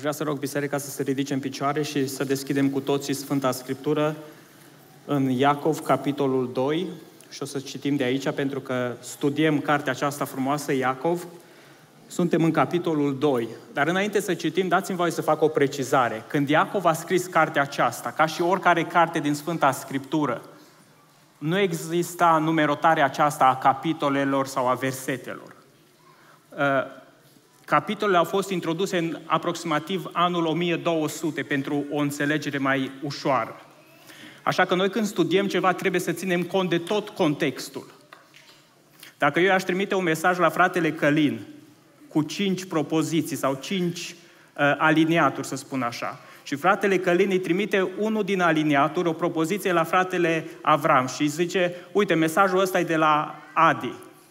vrea să rog biserica să se ridice în picioare și să deschidem cu toții Sfânta Scriptură în Iacov, capitolul 2, și o să citim de aici, pentru că studiem cartea aceasta frumoasă, Iacov. Suntem în capitolul 2. Dar înainte să citim, dați-mi voie să fac o precizare. Când Iacov a scris cartea aceasta, ca și oricare carte din Sfânta Scriptură, nu exista numerotarea aceasta a capitolelor sau a versetelor. Capitolele au fost introduse în aproximativ anul 1200 pentru o înțelegere mai ușoară. Așa că noi când studiem ceva trebuie să ținem cont de tot contextul. Dacă eu aș trimite un mesaj la fratele Călin cu 5 propoziții sau 5 aliniaturi, să spun așa, și fratele Călin îi trimite unul din aliniaturi, o propoziție la fratele Avram și îi zice: uite, mesajul ăsta e de la Adi.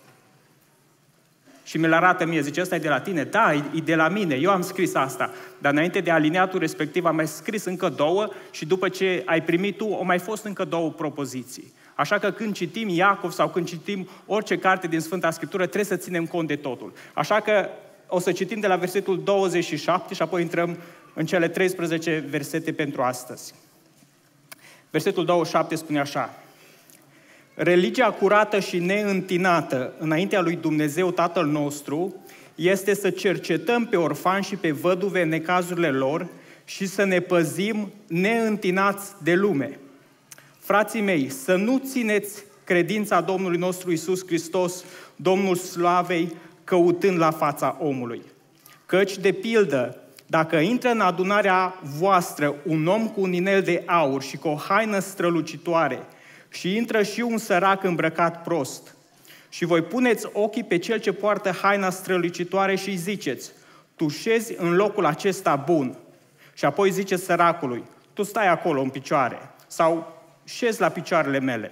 Și mi-l arată mie, zice: ăsta e de la tine? Da, e de la mine, eu am scris asta. Dar înainte de aliniatul respectiv am mai scris încă 2 și după ce ai primit tu, au mai fost încă 2 propoziții. Așa că când citim Iacov sau când citim orice carte din Sfânta Scriptură, trebuie să ținem cont de totul. Așa că o să citim de la versetul 27 și apoi intrăm în cele 13 versete pentru astăzi. Versetul 27 spune așa: religia curată și neîntinată înaintea lui Dumnezeu Tatăl nostru este să cercetăm pe orfani și pe văduve în necazurile lor și să ne păzim neîntinați de lume. Frații mei, să nu țineți credința Domnului nostru Iisus Hristos, Domnul slavei, căutând la fața omului. Căci, de pildă, dacă intră în adunarea voastră un om cu un inel de aur și cu o haină strălucitoare și intră și un sărac îmbrăcat prost, și voi puneți ochii pe cel ce poartă haina strălucitoare și îi ziceți: tu șezi în locul acesta bun. Și apoi ziceți săracului: tu stai acolo în picioare sau șezi la picioarele mele.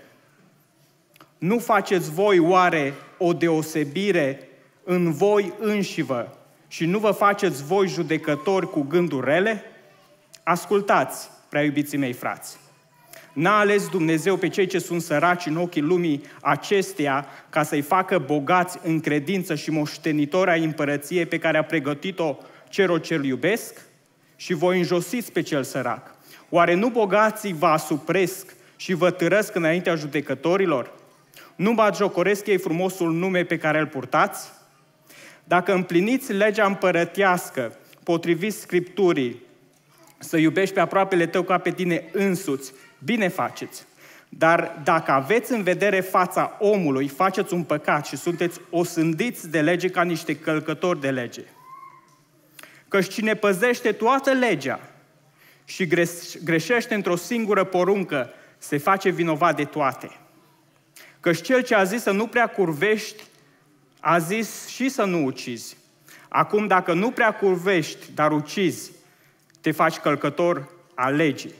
Nu faceți voi oare o deosebire în voi înșivă și nu vă faceți voi judecători cu gânduri rele? Ascultați, prea iubiții mei frați. N-a ales Dumnezeu pe cei ce sunt săraci în ochii lumii acesteia ca să-i facă bogați în credință și moștenitori ai împărăției pe care a pregătit-o celor ce-L iubesc? Și voi înjosiți pe cel sărac. Oare nu bogații vă asupresc și vă târăsc înaintea judecătorilor? Nu batjocoresc ei frumosul nume pe care îl purtați? Dacă împliniți legea împărătească, potrivit Scripturii, să iubești pe aproapele tău ca pe tine însuți, bine faceți. Dar dacă aveți în vedere fața omului, faceți un păcat și sunteți osândiți de lege ca niște călcători de lege. Căci cine păzește toată legea și greșește într-o singură poruncă, se face vinovat de toate. Căci cel ce a zis să nu prea curvești, a zis și să nu ucizi. Acum, dacă nu prea curvești, dar ucizi, te faci călcător al legii.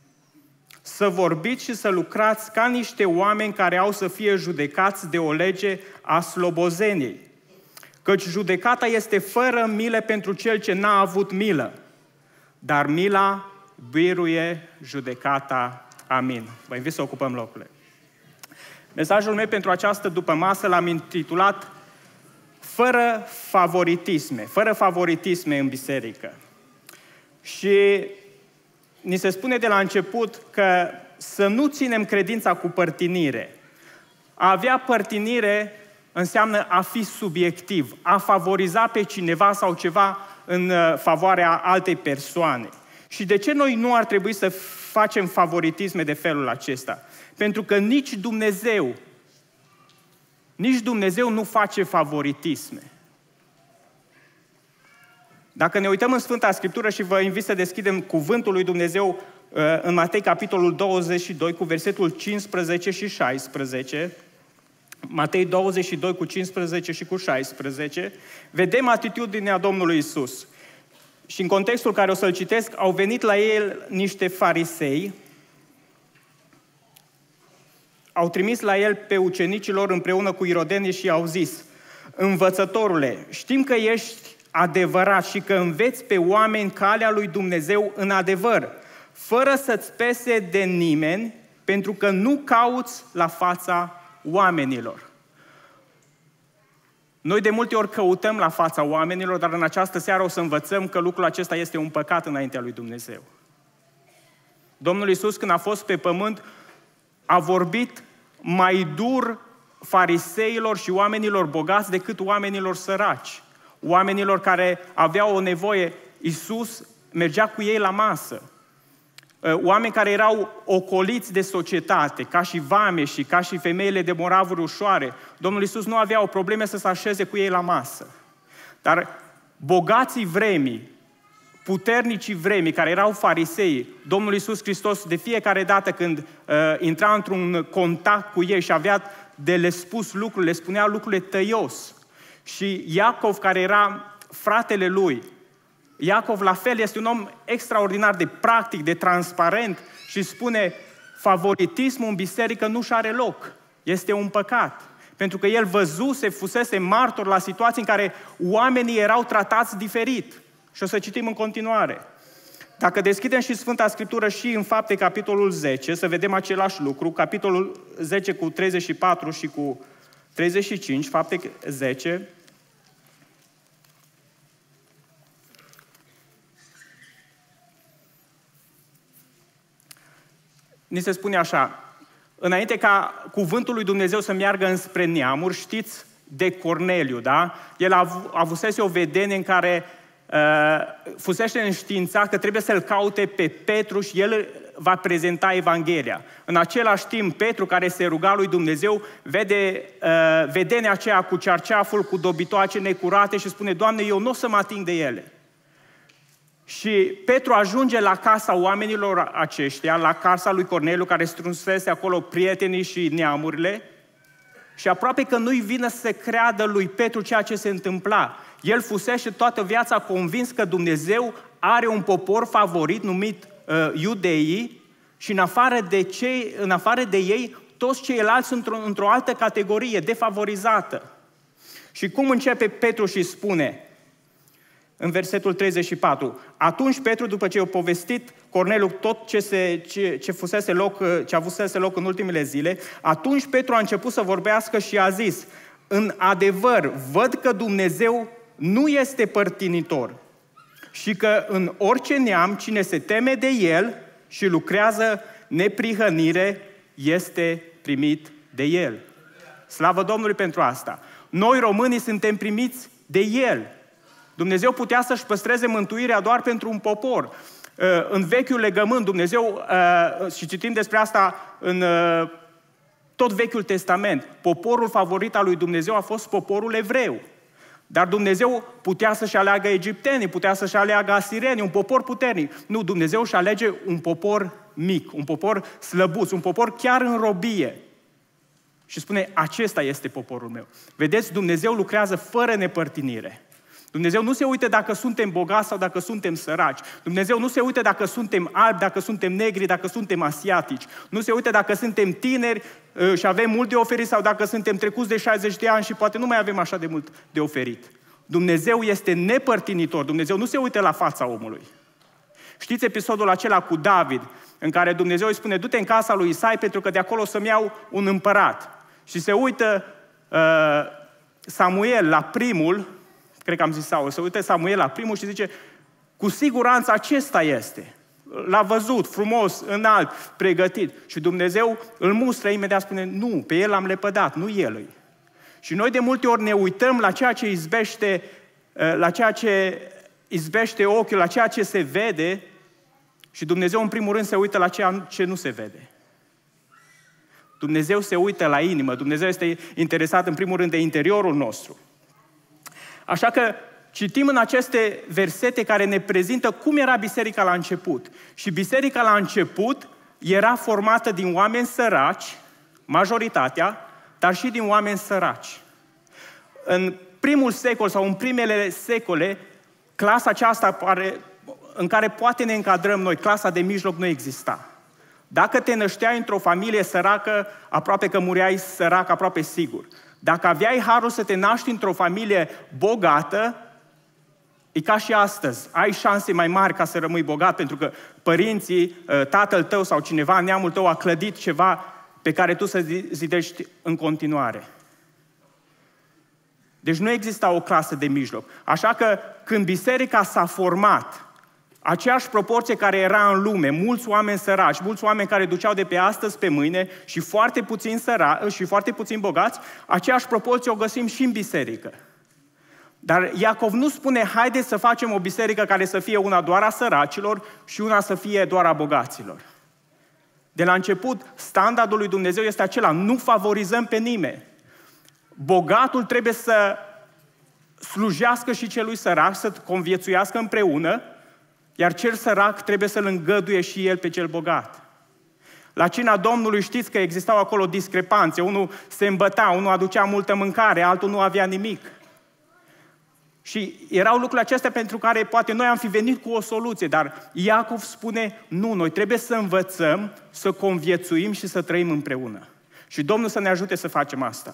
Să vorbiți și să lucrați ca niște oameni care au să fie judecați de o lege a slobozeniei. Căci judecata este fără milă pentru cel ce n-a avut milă, dar mila biruie judecata. Amin. Vă invit să ocupăm locurile. Mesajul meu pentru această dupămasă l-am intitulat Fără favoritisme în biserică. Și ni se spune de la început că să nu ținem credința cu părtinire. A avea părtinire înseamnă a fi subiectiv, a favoriza pe cineva sau ceva în favoarea altei persoane. Și de ce noi nu ar trebui să facem favoritisme de felul acesta? Pentru că nici Dumnezeu nu face favoritisme. Dacă ne uităm în Sfânta Scriptură și vă invit să deschidem cuvântul lui Dumnezeu în Matei, capitolul 22, cu versetul 15 și 16, Matei 22 cu 15 și cu 16, vedem atitudinea Domnului Iisus. Și în contextul care o să-l citesc, au venit la el niște farisei, au trimis la el pe ucenicilor împreună cu irodeni și i-au zis: învățătorule, știm că ești adevărat și că înveți pe oameni calea lui Dumnezeu în adevăr, fără să-ți pese de nimeni, pentru că nu cauți la fața oamenilor. Noi de multe ori căutăm la fața oamenilor, dar în această seară o să învățăm că lucrul acesta este un păcat înaintea lui Dumnezeu. Domnul Iisus, când a fost pe pământ, a vorbit mai dur fariseilor și oamenilor bogați decât oamenilor săraci. Oamenilor care aveau o nevoie, Iisus mergea cu ei la masă. Oameni care erau ocoliți de societate, ca și vameși, ca și femeile de moravuri ușoare. Domnul Iisus nu avea o problemă să se așeze cu ei la masă. Dar bogații vremii, puternicii vremii, care erau farisei, Domnul Iisus Hristos, de fiecare dată când intra într-un contact cu ei și avea de le spus lucruri, le spunea lucrurile tăios. Și Iacov, care era fratele lui, Iacov, la fel, este un om extraordinar de practic, de transparent și spune, favoritismul în biserică nu-și are loc. Este un păcat. Pentru că el fusese martor la situații în care oamenii erau tratați diferit. Și o să citim în continuare. Dacă deschidem și Sfânta Scriptură și în Fapte, capitolul 10, să vedem același lucru, capitolul 10 cu 34 și cu 35, Fapte 10, ni se spune așa, înainte ca cuvântul lui Dumnezeu să meargă înspre neamuri, știți de Corneliu, da? El avusese o vedenie în care fusese înștiințat că trebuie să-l caute pe Petru și el va prezenta Evanghelia. În același timp, Petru, care se ruga lui Dumnezeu, vede vedenia aceea cu cerceaful, cu dobitoace necurate și spune, Doamne, eu nu o să mă ating de ele. Și Petru ajunge la casa oamenilor aceștia, la casa lui Corneliu, care strânsese acolo prietenii și neamurile, și aproape că nu-i vine să creadă lui Petru ceea ce se întâmpla. El fusese toată viața convins că Dumnezeu are un popor favorit numit iudeii și în afară de ei, toți ceilalți sunt într-o altă categorie, defavorizată. Și cum începe Petru și spune, în versetul 34, atunci Petru, după ce i-a povestit Corneliu tot ce avusese loc în ultimele zile, atunci Petru a început să vorbească și a zis, în adevăr, văd că Dumnezeu nu este părtinitor și că în orice neam, cine se teme de El și lucrează neprihănire, este primit de El. Slavă Domnului pentru asta! Noi românii suntem primiți de El. Dumnezeu putea să-și păstreze mântuirea doar pentru un popor. În Vechiul Legământ, Dumnezeu, și citim despre asta în tot Vechiul Testament, poporul favorit al lui Dumnezeu a fost poporul evreu. Dar Dumnezeu putea să-și aleagă egiptenii, putea să-și aleagă asirenii, un popor puternic. Nu, Dumnezeu își alege un popor mic, un popor slăbuț, un popor chiar în robie. Și spune, acesta este poporul meu. Vedeți, Dumnezeu lucrează fără nepărtinire. Dumnezeu nu se uită dacă suntem bogați sau dacă suntem săraci. Dumnezeu nu se uită dacă suntem albi, dacă suntem negri, dacă suntem asiatici. Nu se uită dacă suntem tineri și avem mult de oferit sau dacă suntem trecuți de 60 de ani și poate nu mai avem așa de mult de oferit. Dumnezeu este nepărtinitor. Dumnezeu nu se uită la fața omului. Știți episodul acela cu David, în care Dumnezeu îi spune, du-te în casa lui Isai pentru că de acolo să-mi iau un împărat. Și se uită Samuel la primul, cred că am zis Saul, se uită Samuel la primul și zice, cu siguranță acesta este. L-a văzut, frumos, înalt, pregătit. Și Dumnezeu îl mustră imediat, spune, nu, pe el l-am lepădat, nu el. Și noi de multe ori ne uităm la ceea ce izbește ochiul, la ceea ce se vede și Dumnezeu în primul rând se uită la ceea ce nu se vede. Dumnezeu se uită la inimă, Dumnezeu este interesat în primul rând de interiorul nostru. Așa că citim în aceste versete care ne prezintă cum era biserica la început. Și biserica la început era formată din oameni săraci, majoritatea, dar și din oameni săraci. În primul secol sau în primele secole, clasa aceasta în care poate ne încadrăm noi, clasa de mijloc, nu exista. Dacă te nășteai într-o familie săracă, aproape că mureai sărac, aproape sigur. Dacă aveai harul să te naști într-o familie bogată, e ca și astăzi. Ai șanse mai mari ca să rămâi bogat, pentru că părinții, tatăl tău sau cineva, neamul tău a clădit ceva pe care tu să zidești în continuare. Deci nu exista o clasă de mijloc. Așa că când biserica s-a format, aceeași proporție care era în lume, mulți oameni săraci, mulți oameni care duceau de pe astăzi pe mâine și foarte puțini săraci și foarte puțini bogați, aceeași proporție o găsim și în biserică. Dar Iacov nu spune, haideți să facem o biserică care să fie una doar a săracilor și una să fie doar a bogaților. De la început, standardul lui Dumnezeu este acela, nu favorizăm pe nimeni. Bogatul trebuie să slujească și celui sărac, să conviețuiască împreună, iar cel sărac trebuie să-l îngăduie și el pe cel bogat. La cina Domnului știți că existau acolo discrepanțe. Unul se îmbăta, unul aducea multă mâncare, altul nu avea nimic. Și erau lucrurile acestea pentru care poate noi am fi venit cu o soluție, dar Iacov spune, nu, noi trebuie să învățăm, să conviețuim și să trăim împreună. Și Domnul să ne ajute să facem asta.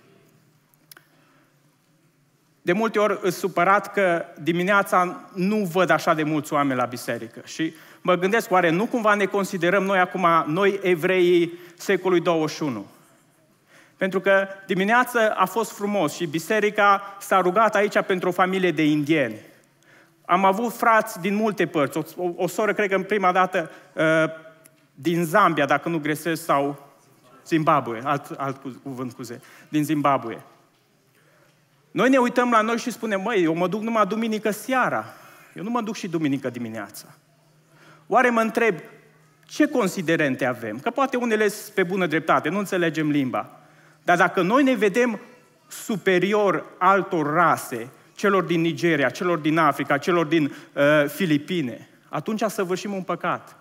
De multe ori îs supărat că dimineața nu văd așa de mulți oameni la biserică. Și mă gândesc, oare nu cumva ne considerăm noi acum, noi evreii secolului 21? Pentru că dimineața a fost frumos și biserica s-a rugat aici pentru o familie de indieni. Am avut frați din multe părți, o soră, cred că în prima dată, din Zambia, dacă nu greșesc, sau Zimbabwe, alt cuvânt, scuze, din Zimbabwe. Noi ne uităm la noi și spunem, măi, eu mă duc numai duminică seara, eu nu mă duc și duminică dimineața. Oare mă întreb, ce considerente avem? Că poate unele sunt pe bună dreptate, nu înțelegem limba. Dar dacă noi ne vedem superior altor rase, celor din Nigeria, celor din Africa, celor din Filipine, atunci săvârșim un păcat.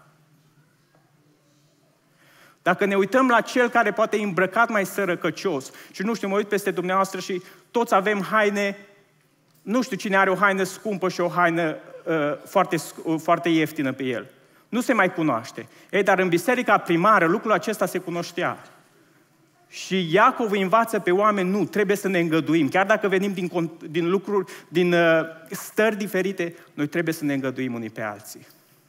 Dacă ne uităm la cel care poate e îmbrăcat mai sărăcăcios, și nu știu, mă uit peste dumneavoastră și toți avem haine, nu știu cine are o haină scumpă și o haină foarte ieftină pe el. Nu se mai cunoaște. Ei, dar în biserica primară lucrul acesta se cunoștea. Și Iacov îi învață pe oameni, nu, trebuie să ne îngăduim. Chiar dacă venim din lucruri, din stări diferite, noi trebuie să ne îngăduim unii pe alții.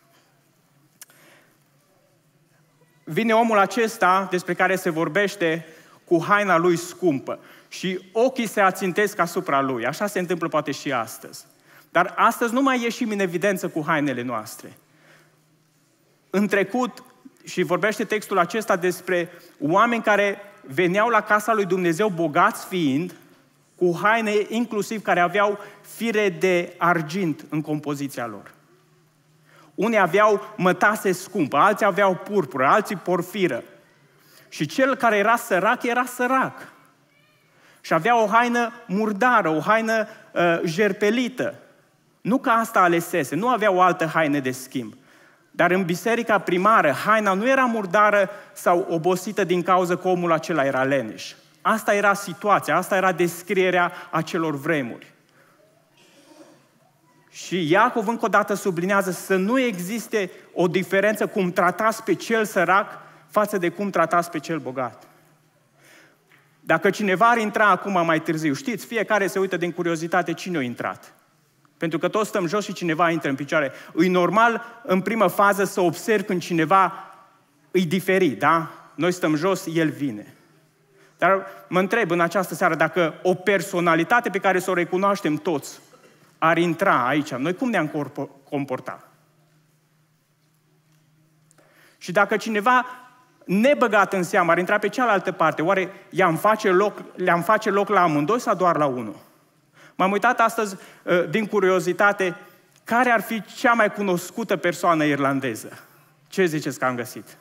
Vine omul acesta despre care se vorbește cu haina lui scumpă și ochii se ațintesc asupra lui. Așa se întâmplă poate și astăzi. Dar astăzi nu mai ieșim în evidență cu hainele noastre. În trecut, și vorbește textul acesta despre oameni care veneau la casa lui Dumnezeu bogați fiind, cu haine inclusiv care aveau fire de argint în compoziția lor. Unii aveau mătase scumpă, alții aveau purpură, alții porfiră. Și cel care era sărac. Și avea o haină murdară, o haină jerpelită. Nu că asta alesese, nu avea o altă haină de schimb. Dar în biserica primară, haina nu era murdară sau obosită din cauza că omul acela era leneș. Asta era situația, asta era descrierea acelor vremuri. Și Iacov încă o dată sublinează să nu existe o diferență cum tratați pe cel sărac față de cum tratați pe cel bogat. Dacă cineva ar intra acum mai târziu, știți, fiecare se uită din curiozitate cine a intrat. Pentru că toți stăm jos și cineva intră în picioare. E normal în primă fază să observi când cineva îi diferit, da? Noi stăm jos, el vine. Dar mă întreb în această seară dacă o personalitate pe care să o recunoaștem toți ar intra aici, noi cum ne-am comporta? Și dacă cineva nebăgat în seamă ar intra pe cealaltă parte, oare le-am face loc la amândoi sau doar la unul? M-am uitat astăzi, din curiozitate, care ar fi cea mai cunoscută persoană irlandeză? Ce ziceți că am găsit?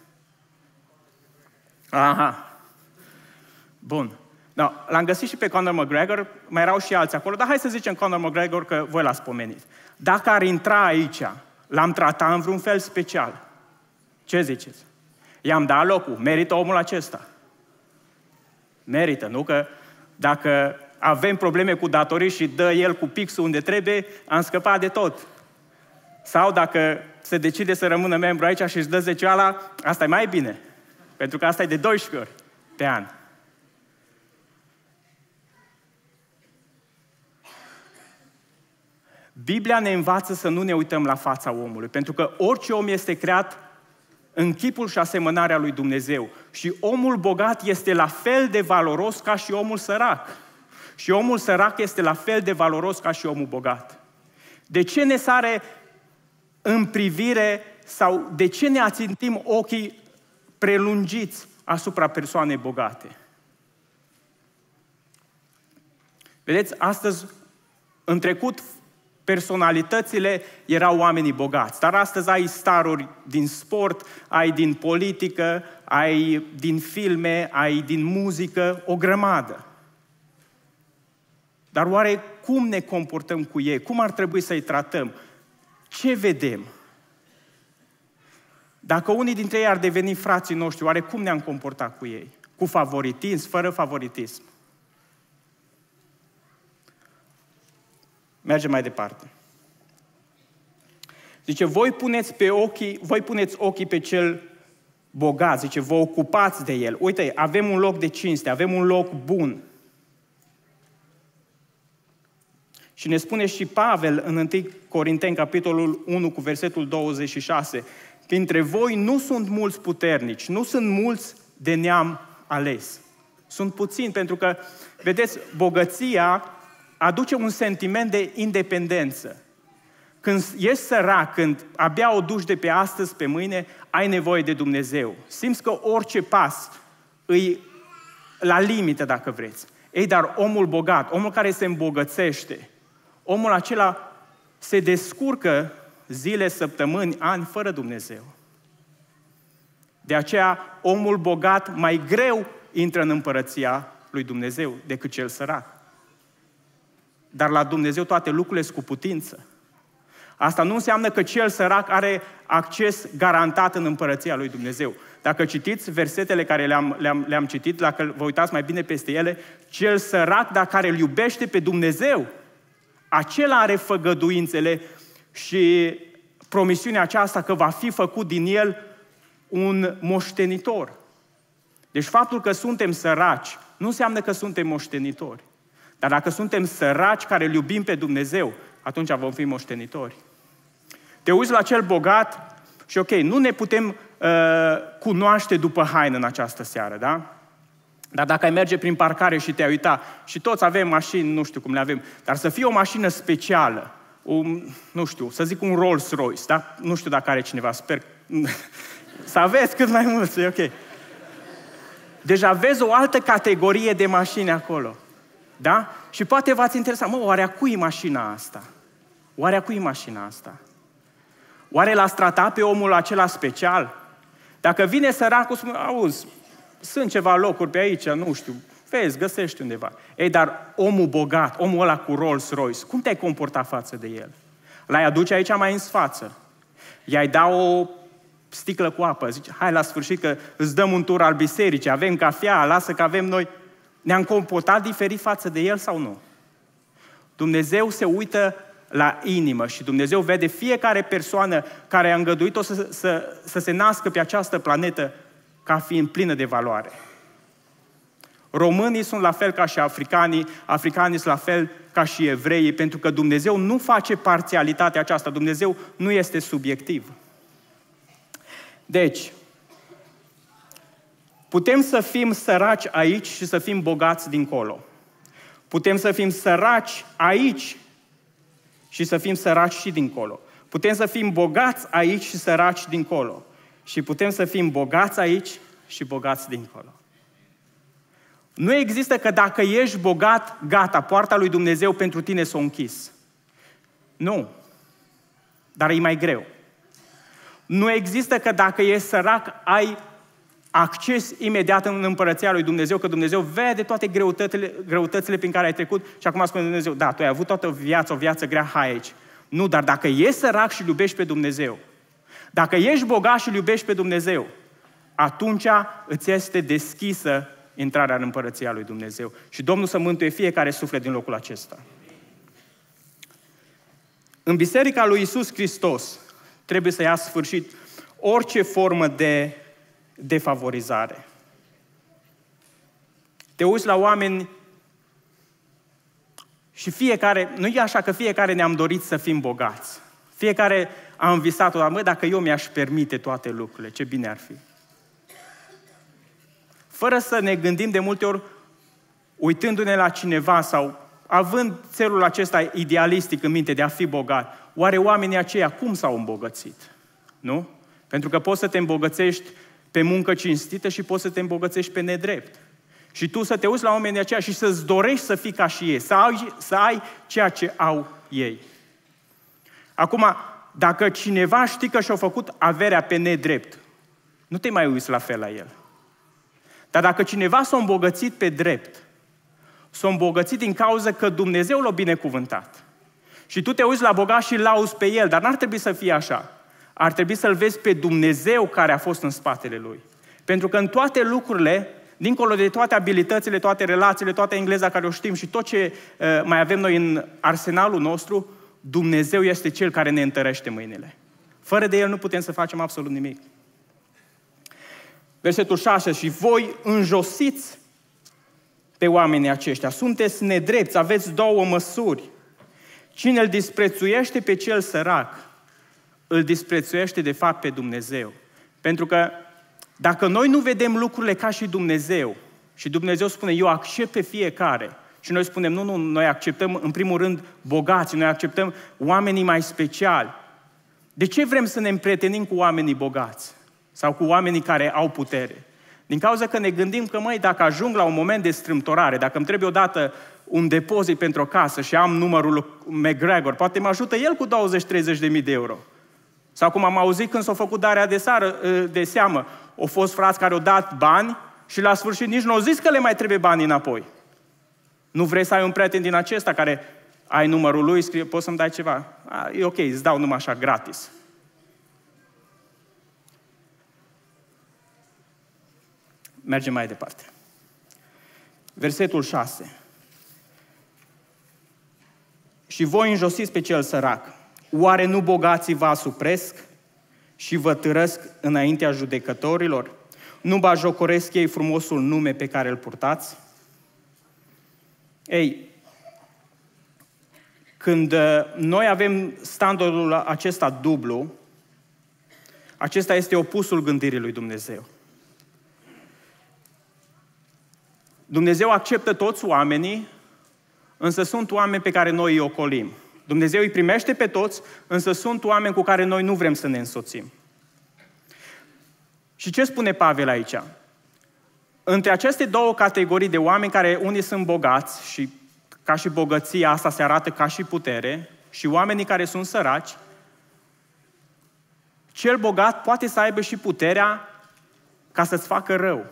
Aha. Bun. No, l-am găsit și pe Conor McGregor, mai erau și alții acolo, dar hai să zicem Conor McGregor, că voi l-ați pomenit. Dacă ar intra aici, l-am tratat în vreun fel special. Ce ziceți? I-am dat locul. Merită omul acesta? Merită, nu? Că dacă avem probleme cu datorii și dă el cu pixul unde trebuie, am scăpat de tot. Sau dacă se decide să rămână membru aici și își dă zecioala, asta e mai bine. Pentru că asta e de 12 ori pe an. Biblia ne învață să nu ne uităm la fața omului, pentru că orice om este creat în chipul și asemănarea lui Dumnezeu. Și omul bogat este la fel de valoros ca și omul sărac. Și omul sărac este la fel de valoros ca și omul bogat. De ce ne sare în privire sau de ce ne ațintim ochii prelungiți asupra persoanei bogate? Vedeți, astăzi, în trecut, personalitățile erau oamenii bogați, dar astăzi ai staruri din sport, ai din politică, ai din filme, ai din muzică, o grămadă. Dar oare cum ne comportăm cu ei? Cum ar trebui să-i tratăm? Ce vedem? Dacă unii dintre ei ar deveni frații noștri, oare cum ne-am comportat cu ei? Cu favoritism, fără favoritism? Mergem mai departe. Zice, voi puneți ochii pe cel bogat, zice, vă ocupați de el. Uite, avem un loc de cinste, avem un loc bun. Și ne spune și Pavel în 1 Corinteni, capitolul 1, cu versetul 26, dintre voi nu sunt mulți puternici, nu sunt mulți de neam ales. Sunt puțini, pentru că, vedeți, bogăția aduce un sentiment de independență. Când ești sărac, când abia o duci de pe astăzi pe mâine, ai nevoie de Dumnezeu. Simți că orice pas îi la limită, dacă vreți. Ei, dar omul bogat, omul care se îmbogățește, omul acela se descurcă zile, săptămâni, ani fără Dumnezeu. De aceea, omul bogat mai greu intră în împărăția lui Dumnezeu decât cel sărac. Dar la Dumnezeu toate lucrurile sunt cu putință. Asta nu înseamnă că cel sărac are acces garantat în împărăția lui Dumnezeu. Dacă citiți versetele care le-am citit, dacă vă uitați mai bine peste ele, cel sărac, dacă care îl iubește pe Dumnezeu, acela are făgăduințele și promisiunea aceasta că va fi făcut din el un moștenitor. Deci faptul că suntem săraci nu înseamnă că suntem moștenitori. Dar dacă suntem săraci care îl iubim pe Dumnezeu, atunci vom fi moștenitori. Te uiți la cel bogat și ok, nu ne putem cunoaște după haină în această seară, da? Dar dacă ai merge prin parcare și te-ai uita, și toți avem mașini, nu știu cum le avem, dar să fie o mașină specială, nu știu, să zic un Rolls-Royce, da? Nu știu dacă are cineva, sper să aveți cât mai mulți, e ok. Deci aveți o altă categorie de mașini acolo, da? Și poate v-ați interesat, oare a cui e mașina asta? Oare a cui e mașina asta? Oare l-ați tratat pe omul acela special? Dacă vine săracul, spune, auzi, sunt ceva locuri pe aici, nu știu, vezi, găsești undeva. Ei, dar omul bogat, omul ăla cu Rolls-Royce, cum te-ai comportat față de el? L-ai aduce aici mai în față. I-ai da o sticlă cu apă, zice, hai la sfârșit că îți dăm un tur al bisericii, avem cafea, lasă că avem noi. Ne-am comportat diferit față de el sau nu? Dumnezeu se uită la inimă și Dumnezeu vede fiecare persoană care a îngăduit-o să se nască pe această planetă ca fiind plină de valoare. Românii sunt la fel ca și africanii, africanii sunt la fel ca și evreii, pentru că Dumnezeu nu face parțialitatea aceasta, Dumnezeu nu este subiectiv. Deci, putem să fim săraci aici și să fim bogați dincolo. Putem să fim săraci aici și să fim săraci și dincolo. Putem să fim bogați aici și săraci dincolo. Și putem să fim bogați aici și bogați dincolo. Nu există că dacă ești bogat, gata, poarta lui Dumnezeu pentru tine s-a închis. Nu. Dar e mai greu. Nu există că dacă ești sărac, ai acces imediat în împărăția lui Dumnezeu, că Dumnezeu vede toate greutățile prin care ai trecut și acum spune Dumnezeu, da, tu ai avut toată viața, o viață grea, hai aici. Nu, dar dacă ești sărac și îl iubești pe Dumnezeu, dacă ești bogat și îl iubești pe Dumnezeu, atunci îți este deschisă intrarea în împărăția lui Dumnezeu. Și Domnul să mântuie fiecare suflet din locul acesta. În Biserica lui Iisus Hristos trebuie să ia sfârșit orice formă de defavorizare. Te uiți la oameni și fiecare, nu e așa că fiecare ne-am dorit să fim bogați. Fiecare a învisat, dacă eu mi-aș permite toate lucrurile, ce bine ar fi. Fără să ne gândim de multe ori, uitându-ne la cineva sau având țelul acesta idealistic în minte de a fi bogat, oare oamenii aceia cum s-au îmbogățit? Nu? Pentru că poți să te îmbogățești pe muncă cinstită și poți să te îmbogățești pe nedrept. Și tu să te uiți la oamenii aceia și să-ți dorești să fii ca și ei, să ai ceea ce au ei. Acum, dacă cineva știe că și-a făcut averea pe nedrept, nu te mai uiți la fel la el. Dar dacă cineva s-a îmbogățit pe drept, s-a îmbogățit din cauza că Dumnezeu l-a binecuvântat. Și tu te uiți la bogat și îl lauzi pe el, dar n-ar trebui să fie așa. Ar trebui să-l vezi pe Dumnezeu care a fost în spatele lui. Pentru că în toate lucrurile, dincolo de toate abilitățile, toate relațiile, toată engleza care o știm și tot ce mai avem noi în arsenalul nostru, Dumnezeu este Cel care ne întărește mâinile. Fără de El nu putem să facem absolut nimic. Versetul 6. Și voi înjosiți pe oamenii aceștia. Sunteți nedrepți, aveți două măsuri. Cine îl disprețuiește pe cel sărac, îl disprețuiește de fapt pe Dumnezeu. Pentru că dacă noi nu vedem lucrurile ca și Dumnezeu, și Dumnezeu spune, eu accept pe fiecare, și noi spunem, nu, noi acceptăm în primul rând bogații, noi acceptăm oamenii mai speciali. De ce vrem să ne împrietenim cu oamenii bogați? Sau cu oamenii care au putere? Din cauza că ne gândim că, dacă ajung la un moment de strâmtorare, dacă îmi trebuie odată un depozit pentru o casă și am numărul McGregor, poate mă ajută el cu 20-30 de mii de euro. Sau cum am auzit când s-a făcut darea de seamă, au fost frați care au dat bani și la sfârșit nici nu au zis că le mai trebuie bani înapoi. Nu vrei să ai un prieten din acesta care ai numărul lui, scrie, poți să-mi dai ceva? E ok, îți dau numai așa, gratis. Mergem mai departe. Versetul 6. Și voi înjosiți pe cel sărac. Oare nu bogații vă asupresc și vă târăsc înaintea judecătorilor? Nu bajocoresc ei frumosul nume pe care îl purtați? Ei, când noi avem standardul acesta dublu, acesta este opusul gândirii lui Dumnezeu. Dumnezeu acceptă toți oamenii, însă sunt oameni pe care noi îi ocolim. Dumnezeu îi primește pe toți, însă sunt oameni cu care noi nu vrem să ne însoțim. Și ce spune Pavel aici? Între aceste două categorii de oameni, care unii sunt bogați și ca și bogăția asta se arată ca și putere, și oamenii care sunt săraci, cel bogat poate să aibă și puterea ca să-ți facă rău.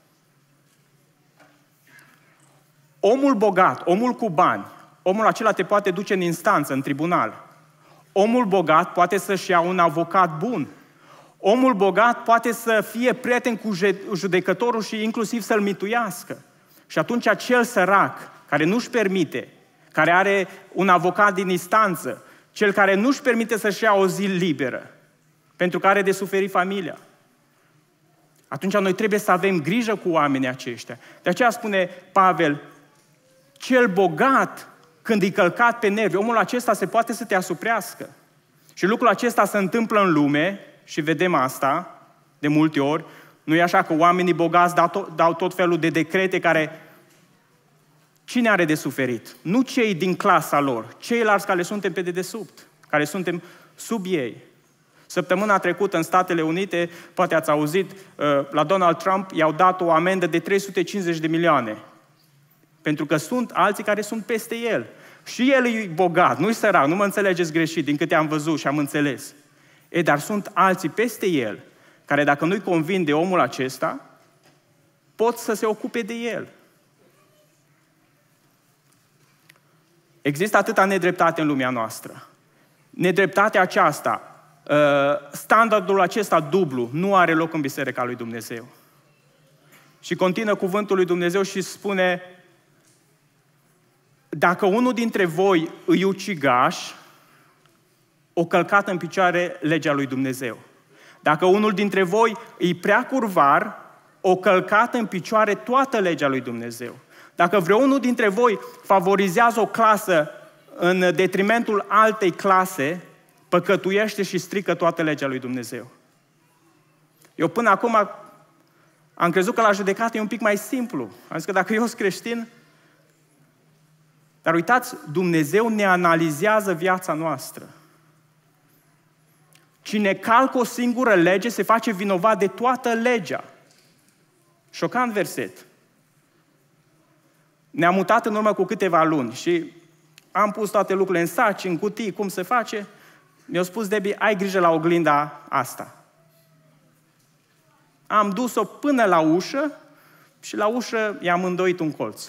Omul bogat, omul cu bani, omul acela te poate duce în instanță, în tribunal. Omul bogat poate să-și ia un avocat bun. Omul bogat poate să fie prieten cu judecătorul și inclusiv să-l mituiască. Și atunci acel sărac care nu-și permite, care are un avocat din instanță, cel care nu-și permite să-și ia o zi liberă, pentru că are de suferit familia, atunci noi trebuie să avem grijă cu oamenii aceștia. De aceea spune Pavel, cel bogat, când e călcat pe nervi, omul acesta se poate să te asuprească. Și lucrul acesta se întâmplă în lume, și vedem asta de multe ori. Nu e așa că oamenii bogați dau tot felul de decrete care... Cine are de suferit? Nu cei din clasa lor, ceilalți care suntem pe dedesubt, care suntem sub ei. Săptămâna trecută în Statele Unite, poate ați auzit, la Donald Trump i-au dat o amendă de 350 de milioane. Pentru că sunt alții care sunt peste el. Și el e bogat, nu-i sărac, nu mă înțelegeți greșit, din câte am văzut și am înțeles. Dar sunt alții peste el, care dacă nu-i convin de omul acesta, pot să se ocupe de el. Există atâta nedreptate în lumea noastră. Nedreptatea aceasta, standardul acesta dublu, nu are loc în Biserica lui Dumnezeu. Și continuă cuvântul lui Dumnezeu și spune, dacă unul dintre voi îi ucigaș, o călcat în picioare legea lui Dumnezeu. Dacă unul dintre voi îi prea curvar, o călcat în picioare toată legea lui Dumnezeu. Dacă vreunul dintre voi favorizează o clasă în detrimentul altei clase, păcătuiește și strică toată legea lui Dumnezeu. Eu până acum am crezut că la judecată e un pic mai simplu. Am zis că dacă eu sunt creștin, Dar uitați, Dumnezeu ne analizează viața noastră. Cine calcă o singură lege se face vinovat de toată legea. Șocant verset. Ne-am mutat în urmă cu câteva luni și am pus toate lucrurile în saci, în cutii, cum se face. Mi-a spus Debbie, ai grijă la oglinda asta. Am dus-o până la ușă și la ușă i-am îndoit un colț.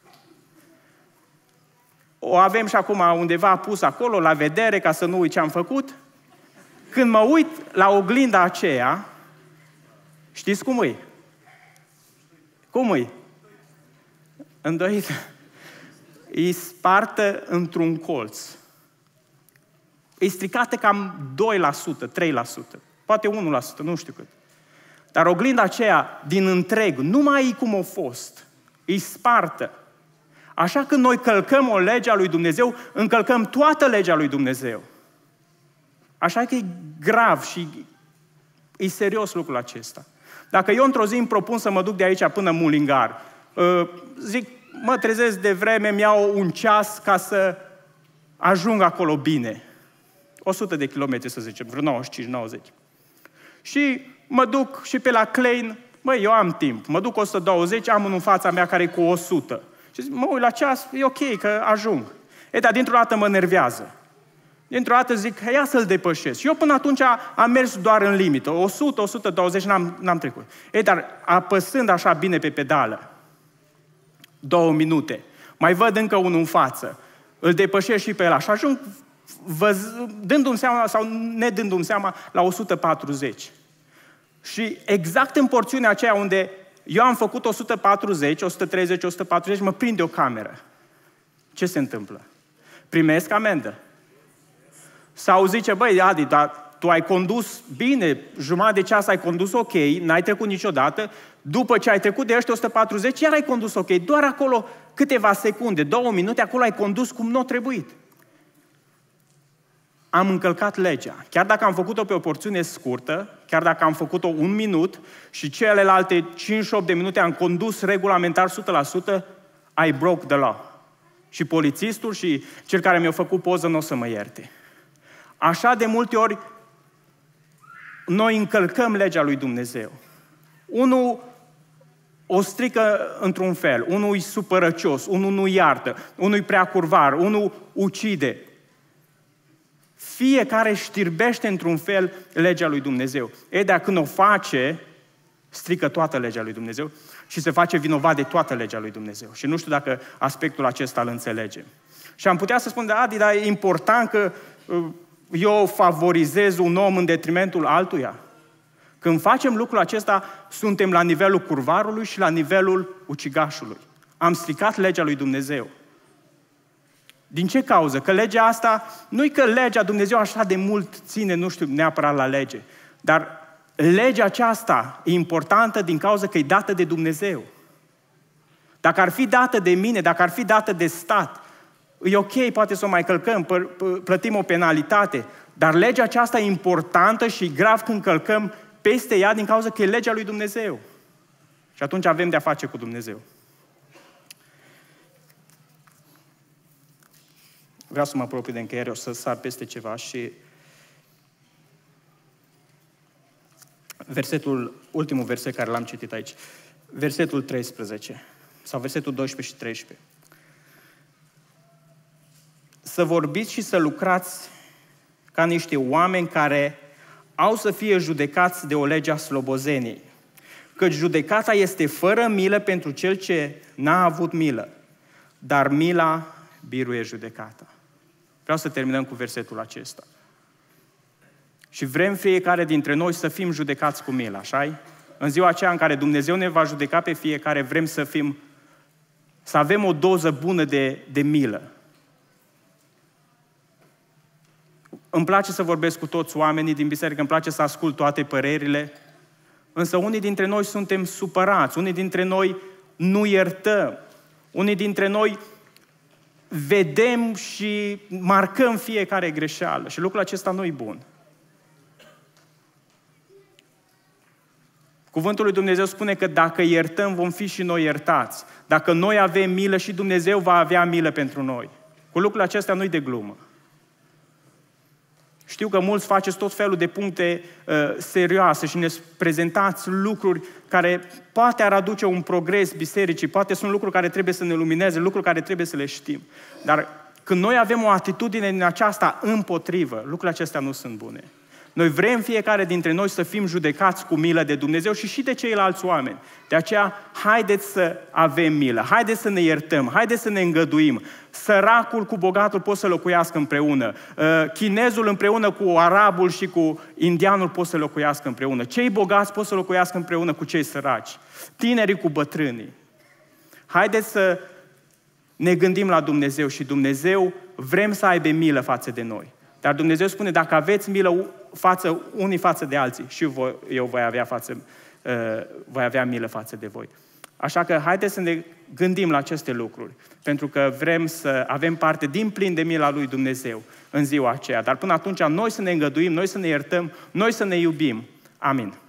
O avem și acum undeva pus acolo, la vedere, ca să nu uit ce am făcut. Când mă uit la oglinda aceea, știți cum e? Cum e? Îndoită. E spartă într-un colț. E stricată cam 2%, 3%, poate 1%, nu știu cât. Dar oglinda aceea, din întreg, nu mai e cum a fost. E spartă. Așa că noi călcăm o lege a lui Dumnezeu, încălcăm toată legea lui Dumnezeu. Așa că e grav și e serios lucrul acesta. Dacă eu într-o zi îmi propun să mă duc de aici până Mulingar, zic, mă trezesc de vreme, mi-iau un ceas ca să ajung acolo bine. 100 de kilometri, să zicem, vreo 95-90. Și mă duc și pe la Klein, eu am timp. Mă duc 120, am unul în fața mea care e cu 100. Și zic, mă uit la ceas, e ok, că ajung. Dar dintr-o dată mă nervează. Dintr-o dată zic, ia să-l depășesc. Și eu până atunci am mers doar în limită. 100, 120 n-am trecut. Dar apăsând așa bine pe pedală, 2 minute, mai văd încă unul în față, îl depășesc și pe ăla și ajung dându-mi seama sau nedându-mi seama la 140. Și exact în porțiunea aceea unde eu am făcut 140, 130, 140, mă prinde o cameră. Ce se întâmplă? Primesc amendă. Sau zice, Adi, dar tu ai condus bine, jumătate de ceas ai condus ok, n-ai trecut niciodată, după ce ai trecut de ăștia 140, iar ai condus ok, doar acolo câteva secunde, 2 minute, acolo ai condus cum nu a trebuit. Am încălcat legea. Chiar dacă am făcut-o pe o porțiune scurtă, chiar dacă am făcut-o 1 minut și celelalte 5-8 de minute am condus regulamentar 100%, I broke the law. Și polițistul și cel care mi-a făcut poză nu o să mă ierte. Așa de multe ori noi încălcăm legea lui Dumnezeu. Unul o strică într-un fel, unul e supărăcios, unul nu iartă, unul e prea curvar, unul ucide. Fiecare știrbește într-un fel legea lui Dumnezeu. Dar când o face, strică toată legea lui Dumnezeu și se face vinovat de toată legea lui Dumnezeu. Și nu știu dacă aspectul acesta îl înțelege. Și am putea să spun, Adi, dar e important că eu favorizez un om în detrimentul altuia. Când facem lucrul acesta, suntem la nivelul curvarului și la nivelul ucigașului. Am stricat legea lui Dumnezeu. Din ce cauză? Că legea asta, nu-i că legea Dumnezeu așa de mult ține, nu știu, neapărat la lege, dar legea aceasta e importantă din cauza că e dată de Dumnezeu. Dacă ar fi dată de mine, dacă ar fi dată de stat, e ok, poate să o mai călcăm, plătim o penalitate, dar legea aceasta e importantă și grav când călcăm peste ea din cauza că e legea lui Dumnezeu. Și atunci avem de-a face cu Dumnezeu. Vreau să mă apropii de încheiere, o să sar peste ceva și ultimul verset care l-am citit aici, versetul 13, sau versetul 12 și 13. Să vorbiți și să lucrați ca niște oameni care au să fie judecați de o lege a slobozeniei. Căci judecata este fără milă pentru cel ce n-a avut milă, dar mila biruie judecata. Vreau să terminăm cu versetul acesta. Și vrem fiecare dintre noi să fim judecați cu milă, așa-i? În ziua aceea în care Dumnezeu ne va judeca pe fiecare, vrem să avem o doză bună de milă. Îmi place să vorbesc cu toți oamenii din biserică, îmi place să ascult toate părerile, însă unii dintre noi suntem supărați, unii dintre noi nu iertăm, unii dintre noi vedem și marcăm fiecare greșeală și lucrul acesta nu e bun. Cuvântul lui Dumnezeu spune că dacă iertăm, vom fi și noi iertați. Dacă noi avem milă, și Dumnezeu va avea milă pentru noi. Cu lucrul acesta nu-i de glumă. Știu că mulți faceți tot felul de puncte serioase și ne prezentați lucruri care poate ar aduce un progres bisericii, poate sunt lucruri care trebuie să ne lumineze, lucruri care trebuie să le știm. Dar când noi avem o atitudine din aceasta împotrivă, lucrurile acestea nu sunt bune. Noi vrem fiecare dintre noi să fim judecați cu milă de Dumnezeu și de ceilalți oameni. De aceea, haideți să avem milă, haideți să ne iertăm, haideți să ne îngăduim. Săracul cu bogatul pot să locuiască împreună. Chinezul împreună cu arabul și cu indianul pot să locuiască împreună. Cei bogați pot să locuiască împreună cu cei săraci. Tinerii cu bătrânii. Haideți să ne gândim la Dumnezeu și Dumnezeu vrem să aibă milă față de noi. Dar Dumnezeu spune, dacă aveți milă unii față de alții, și eu voi avea milă față de voi. Așa că haideți să ne gândim la aceste lucruri, pentru că vrem să avem parte din plin de mila lui Dumnezeu în ziua aceea. Dar până atunci noi să ne îngăduim, noi să ne iertăm, noi să ne iubim. Amin.